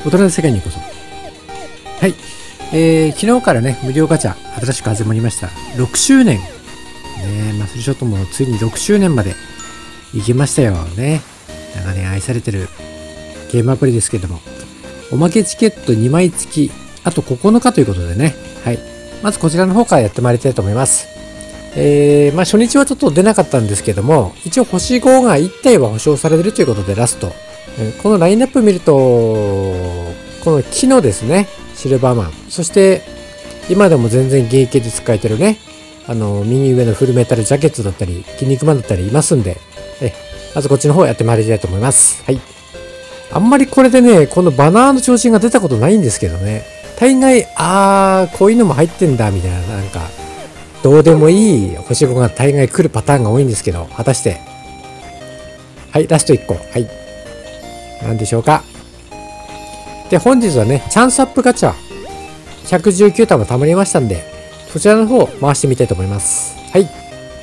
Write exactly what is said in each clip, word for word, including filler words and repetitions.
大人の世界にこそ。はい。えー、昨日からね、無料ガチャ、新しく始まりました。ろくしゅうねん。ねマッスルショットもついにろくしゅうねんまで行きましたよね。長年愛されてるゲームアプリですけども。おまけチケットにまい付き、あとここのかということでね。はい。まずこちらの方からやってまいりたいと思います。えー、まあ初日はちょっと出なかったんですけども、一応星ごがいったいは保証されてるということでラスト。このラインナップ見ると、この木のですね、シルバーマン。そして、今でも全然現役で使えてるね、あの、右上のフルメタルジャケットだったり、筋肉マンだったりいますんで、え、まずこっちの方やってまいりたいと思います。はい。あんまりこれでね、このバナーの調子が出たことないんですけどね、大概、あー、こういうのも入ってんだ、みたいな、なんか、どうでもいい星ごが大概来るパターンが多いんですけど、果たして。はい、ラストいっこ。はい。何でしょうか。で、本日はね、チャンスアップガチャ、ひゃくじゅうきゅうたま貯まりましたんで、そちらの方回してみたいと思います。はい。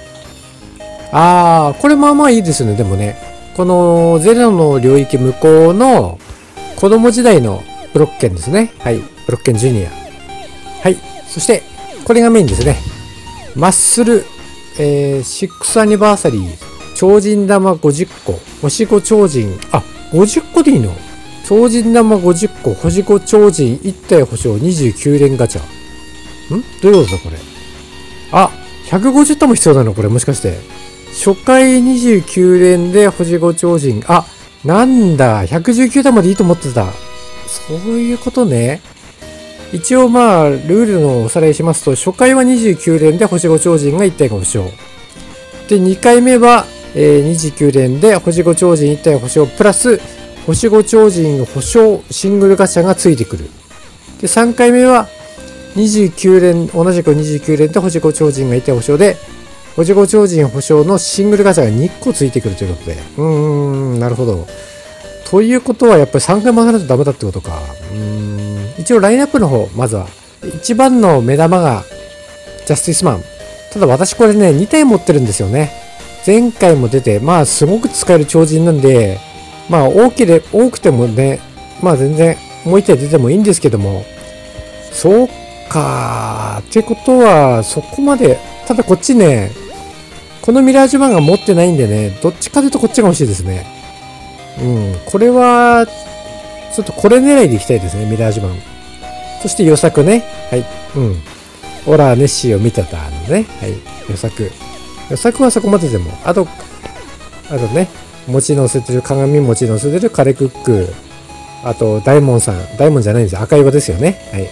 あー、これまあまあいいですね、でもね。このゼロの領域向こうの子供時代のブロッケンですね。はい。ブロッケンジュニア。はい。そして、これがメインですね。マッスル、えー、シックスアニバーサリー、超人玉ごじゅっこ、星ご超人、あ、ごじゅっこでいいの？超人玉ごじゅっこ、星ご超人いち体保証にじゅうきゅう連ガチャ。んどういうことだこれ。あ、ひゃくごじゅう玉必要なのこれもしかして。初回にじゅうきゅう連で星ご超人。あ、なんだ。ひゃくじゅうきゅう玉でいいと思ってた。そういうことね。一応まあ、ルールのおさらいしますと、初回はにじゅうきゅう連で星ご超人がいち体が保証。で、にかいめは、えー、にじゅうきゅう連で星ご超人いち体保証プラス、星ご超人保証シングルガチャがついてくる。で、さんかいめは、にじゅうきゅう連、同じくにじゅうきゅう連で星ご超人がいち体保証で、星ご超人保証のシングルガチャがにこついてくるということで。うーん、なるほど。ということは、やっぱりさんかい回さないとダメだってことか。うーん。一応ラインナップの方、まずは。一番の目玉が、ジャスティスマン。ただ私これね、に体持ってるんですよね。前回も出て、まあすごく使える超人なんで、まあ大きで、多くてもね、まあ全然もういち体出てもいいんですけども、そうかー。ってことは、そこまで、ただこっちね、このミラージュマンが持ってないんでね、どっちかというとこっちが欲しいですね。うん、これは、ちょっとこれ狙いでいきたいですね、ミラージュマン。そして予作ね。はい。うん。オラーネッシーを見てたのね。はい。予作。予作はそこまででも。あと、あとね、餅乗せてる、鏡餅乗せてるカレクック。あと、大門さん。大門じゃないんですよ。赤岩ですよね。はい。うん。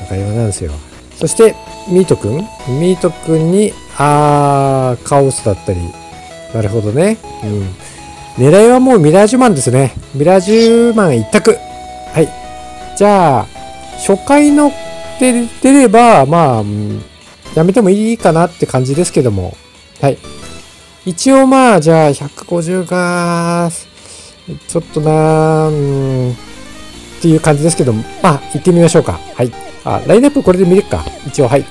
赤岩なんですよ。そして、ミートくんミートくんに、あー、カオスだったり。なるほどね。うん。狙いはもうミラージュマンですね。ミラージュマン一択。はい。じゃあ、初回ので出れば、まあ、やめてもいいかなって感じですけども。はい。一応まあ、じゃあ、ひゃくごじゅうが、ちょっとなー、っていう感じですけども。まあ、行ってみましょうか。はい。あ、ラインナップこれで見れるか。一応、はい。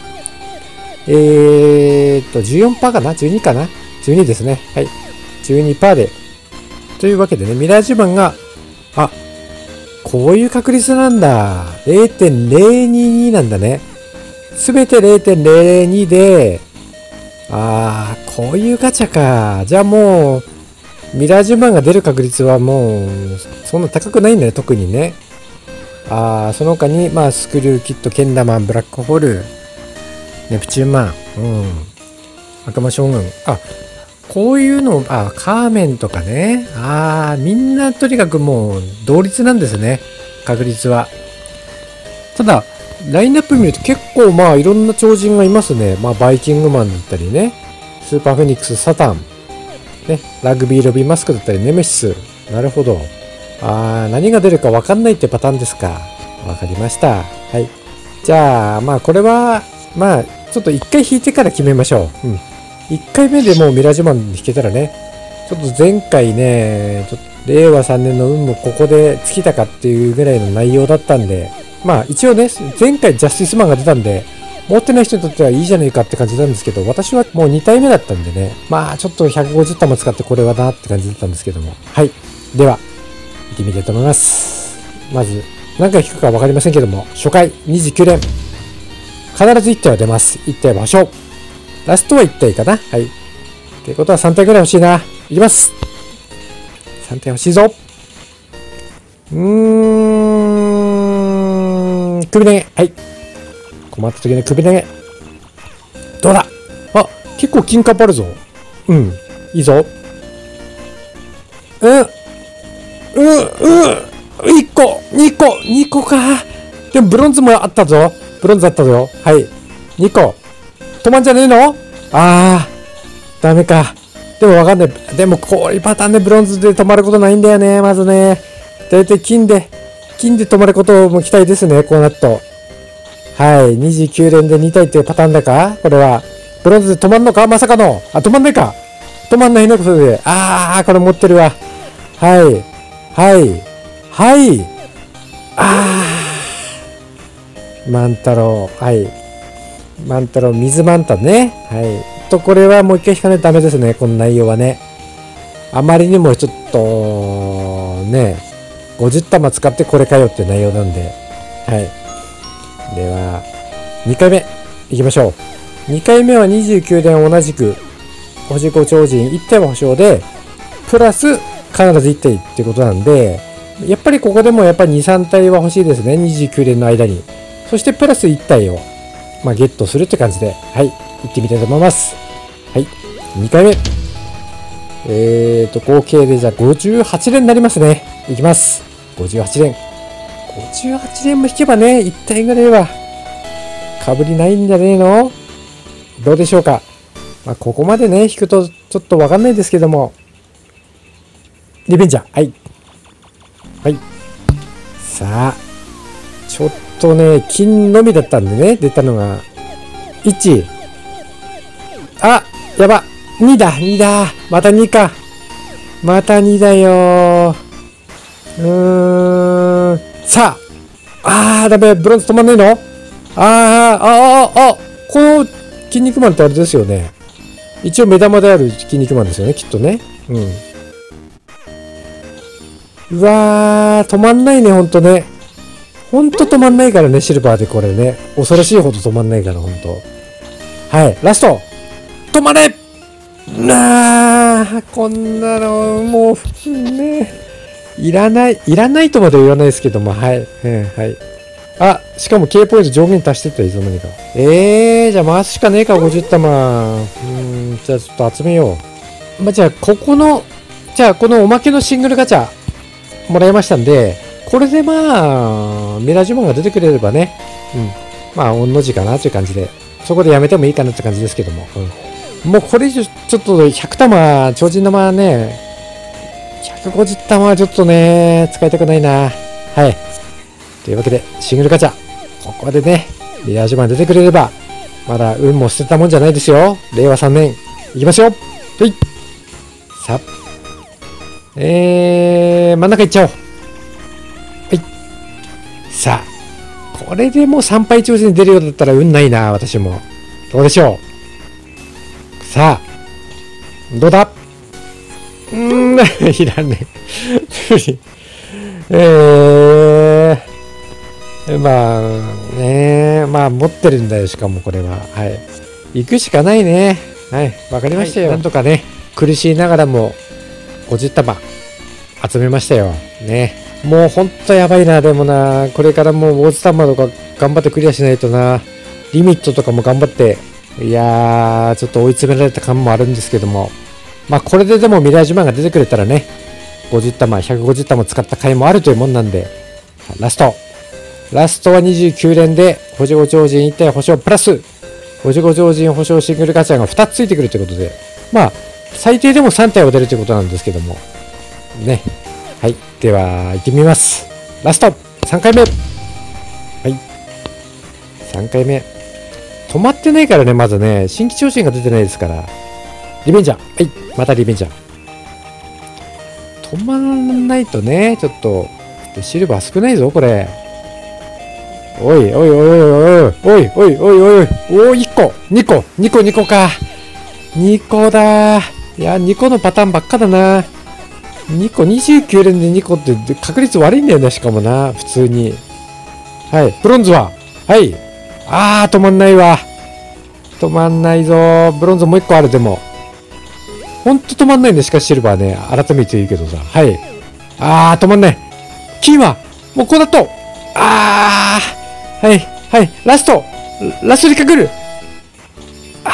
えーっと、じゅうよんパーセント かな ?じゅうに かな ?じゅうに ですね。はい。じゅうにパーセント で。というわけでね、ミラージュマンが、あ、こういう確率なんだ。れいてんぜろにに なんだね。すべて れいてんぜろぜろに で、あー、こういうガチャか。じゃあもう、ミラージュマンが出る確率はもう、そんな高くないんだね、特にね。あー、その他に、まあ、スクリューキット、ケンダマン、ブラックホール、ネプチューンマン、うん。悪魔将軍。あ、こういうの、あ、カーメンとかね。ああ、みんなとにかくもう同率なんですね。確率は。ただ、ラインナップ見ると結構まあいろんな超人がいますね。まあバイキングマンだったりね。スーパーフェニックス、サタン。ね。ラグビーロビーマスクだったり、ネメシス。なるほど。ああ、何が出るかわかんないってパターンですか。わかりました。はい。じゃあ、まあこれは、まあ、ちょっと一回引いてから決めましょう。うん。いっかいめでもうミラージュマンに引けたらね、ちょっと前回ね、ちょっとれいわさんねんの運もここで尽きたかっていうぐらいの内容だったんで、まあ一応ね、前回ジャスティスマンが出たんで、持ってない人にとってはいいじゃないかって感じなんですけど、私はもうに体目だったんでね、まあちょっとひゃくごじゅう玉使ってこれはなって感じだったんですけども。はい。では、行ってみたいと思います。まず、 何回引くか分かりませんけども、初回にじゅうきゅう連。必ずいち体は出ます。いち体は保証。ラストはいち体かな。はい。ってことはさん体ぐらい欲しいな。いきます。さん体欲しいぞ。うーん。首投げ。はい。困った時の首投げ。どうだ。あ、結構金カップあるぞ。うん。いいぞ。うん。うん、うん。いっこ、にこ、にこか。でもブロンズもあったぞ。ブロンズあったぞ。はい。にこ。止まんじゃねえの？あー。ダメか。でもわかんない。でもこういうパターンでブロンズで止まることないんだよね。まずね。だいたい金で、金で止まることも期待ですね。こうなると。はい。にじゅうきゅう連でに体っていうパターンだかこれは。ブロンズで止まんのかまさかの。あ、止まんないか。止まんないね。それで。あー、これ持ってるわ。はい。はい。はい。あー。万太郎。はい。万太郎、水万太ね。はい。と、これはもう一回引かないとダメですね。この内容はね。あまりにもちょっと、ね、ごじゅう玉使ってこれかよって内容なんで。はい。では、にかいめ、いきましょう。にかいめはにじゅうきゅう連同じく、星ご超人いち体は保証で、プラス必ずいち体ってことなんで、やっぱりここでもやっぱりに、さん体は欲しいですね。にじゅうきゅう連の間に。そしてプラスいち体を、まあ、ゲットするって感じで、はい、行ってみたいと思います。はい、にかいめ。えーと、合計でじゃあごじゅうはち連になりますね。いきます。ごじゅうはち連。ごじゅうはち連も引けばね、いち体ぐらいは、かぶりないんじゃねえの？どうでしょうか。まあ、ここまでね、引くとちょっとわかんないですけども。リベンジャー。はい。はい。さあ、ちょっとね、金のみだったんでね、出たのが、いち。あ、やば。にだ、にだ。またにか。またにだよ。うーん。さあ。あー、ダメ。ブロンズ止まんねえの？あー、あー、あ、あ、この筋肉マンってあれですよね。一応目玉である筋肉マンですよね、きっとね。うん。うわー、止まんないね、ほんとね。ほんと止まんないからね、シルバーでこれね。恐ろしいほど止まんないから、ほんと。はい、ラスト止まれなあ、こんなの、もう、ね、いらない、いらないとまでは言わないですけども、はい、えー、はい。あ、しかも K ポイント上限足してったいつの間にか。えー、じゃあ回すしかねえか、ごじゅう玉。うーん、じゃあちょっと集めよう。まあ、じゃあ、ここの、じゃあ、このおまけのシングルガチャ、もらいましたんで、これでまあ、ミラージュマンが出てくれればね、うん。まあ、御の字かなという感じで、そこでやめてもいいかなって感じですけども。うん、もうこれ以上、ちょっとひゃく玉、超人玉ね、ひゃくごじゅう玉はちょっとね、使いたくないな。はい。というわけで、シングルガチャ。ここでね、ミラージュマン出てくれれば、まだ運も捨てたもんじゃないですよ。れいわさんねん、いきましょう。はい。さあ。えー、真ん中行っちゃおう。はい。さあ。これでもうさん敗超人出るようだったら運ないな、私も。どうでしょう。さあ。どうだ？うーん、いらねえ。えー、まあ、ねまあ、持ってるんだよ、しかもこれは。はい。行くしかないね。はい。わかりましたよ。はい、なんとかね、苦しいながらも、ごじゅう玉、集めましたよ。ね。もうほんとやばいな、でもな。これからもう、ウォーズ玉とか頑張ってクリアしないとな。リミットとかも頑張って、いやー、ちょっと追い詰められた感もあるんですけども。まあ、これででもミラージュマンが出てくれたらね、ごじゅう玉、ひゃくごじゅう玉使った回もあるというもんなんで、ラスト。ラストはにじゅうきゅう連で、星ご超人いち体保証プラス、星ご超人保証シングルガチャがふたつついてくるということで、まあ、最低でもさん体は出るということなんですけども。ね。はい。では、行ってみます。ラスト !さん 回目はい。さんかいめ。止まってないからね、まずね。新規超人が出てないですから。リベンジャー。はい。またリベンジャー。止まらないとね、ちょっと。シルバー少ないぞ、これ。おいおいおいおいおいおいおいおいおいおいおいいっこにこにこにこかにこだー。いやにこのパターンばっかだな。にこにじゅうきゅう連でにこって確率悪いんだよね、しかもな普通に。 はい。ブロンズははい。あー、止まんないわ。止まんないぞ。ブロンズもう一個ある、でも。ほんと止まんないんで、しかしシルバーね。改めて言うけどさ。はい。あー、止まんない。キーは、もうこうだと。あー。はい。はい。ラスト。ラストにかける。あ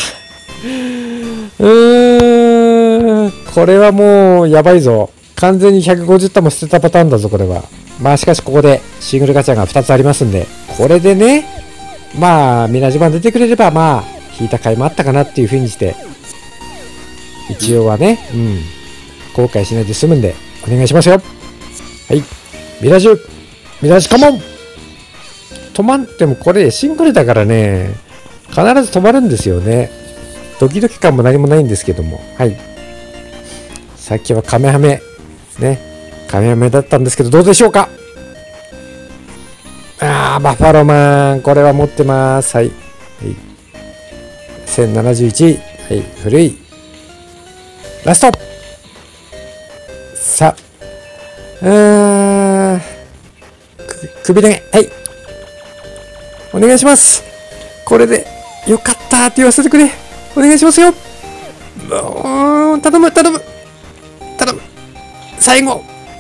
ー。うーん。これはもう、やばいぞ。完全にひゃくごじゅう玉捨てたパターンだぞ、これは。まあ、しかしここで、シングルガチャがふたつありますんで、これでね、まあ、みなじま出てくれれば、まあ、引いた甲斐もあったかなっていう風にして、一応はね、うん、後悔しないで済むんで、お願いしますよ。はい。ミラージュミラージュカモン止まってもこれシングルだからね、必ず止まるんですよね。ドキドキ感も何もないんですけども。はい。さっきはカメハメ。ね。カメハメだったんですけど、どうでしょうか。あー、バッファローマン。これは持ってます。はい。はい、せんななじゅういち。はい。古い。ラストさあ。うーん。首投げ。はい。お願いします。これで、よかったって言わせてくれ。お願いしますよ。うーん、頼む、頼む。頼む。最後。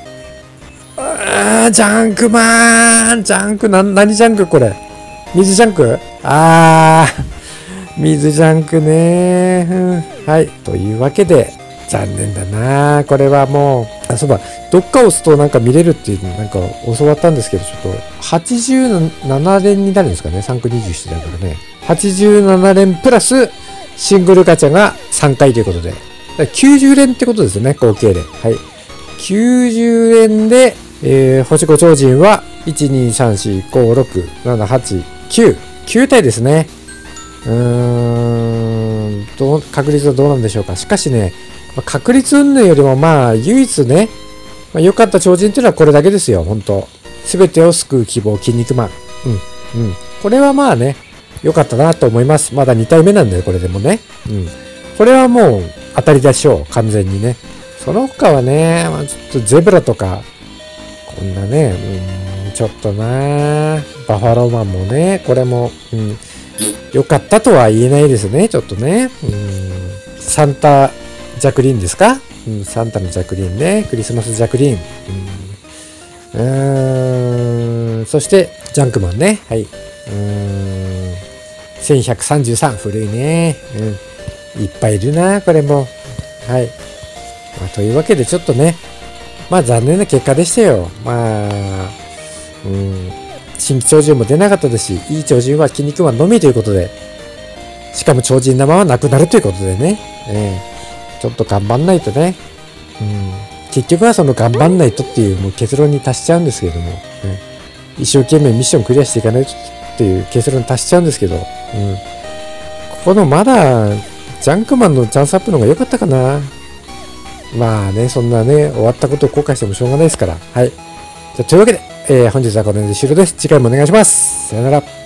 あー、ジャンクマン。ジャンク、な、何ジャンクこれ。水ジャンクあー、水ジャンクね、うん。はい。というわけで、残念だな。これはもう、あ、そうだ、どっか押すとなんか見れるっていうのなんか教わったんですけど、ちょっと、はちじゅうなな連になるんですかね。さん区にじゅうななだからね。はちじゅうなな連プラス、シングルガチャがさんかいということで、きゅうじゅう連ってことですよね、合計で。はい。きゅうじゅう連で、えー、星ご超人は、いち、に、さん、よん、ご、ろく、なな、はち、きゅう。きゅう体ですね。うーん、どう、確率はどうなんでしょうか。しかしね、確率云々よりもまあ、唯一ね、まあ、良かった超人っていうのはこれだけですよ、本当すべてを救う希望、筋肉マン。うん、うん。これはまあね、良かったなと思います。まだに体目なんで、これでもね。うん。これはもう当たりでしょう、完全にね。その他はね、まあ、ちょっとゼブラとか、こんなね、うん、ちょっとなバファローマンもね、これも、うん、良かったとは言えないですね、ちょっとね。うん、サンタ、ジャクリンですか、うん、サンタのジャクリンね。クリスマスジャクリン。うん、うーん、そして、ジャンクマンね。はい。うーん、せんひゃくさんじゅうさん。古いね。うん。いっぱいいるな、これも。はい。まあ、というわけで、ちょっとね。まあ、残念な結果でしたよ。まあ、うん。新規超人も出なかったですし、いい超人は筋肉マンのみということで。しかも超人玉はなくなるということでね。ええーちょっと頑張んないとね。うん、結局はその頑張んないとっていうもう結論に達しちゃうんですけども、ね、一生懸命ミッションクリアしていかないとっていう結論に達しちゃうんですけど、うん、ここのまだジャンクマンのチャンスアップの方が良かったかな。まあね、そんなね、終わったことを後悔してもしょうがないですから。はい。じゃあというわけで、えー、本日はこの辺で終了です。次回もお願いします。さよなら。